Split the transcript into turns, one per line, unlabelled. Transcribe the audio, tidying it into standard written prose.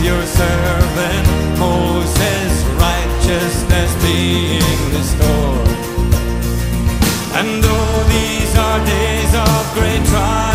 your servant Moses, righteousness being restored. And though these are days of great trial,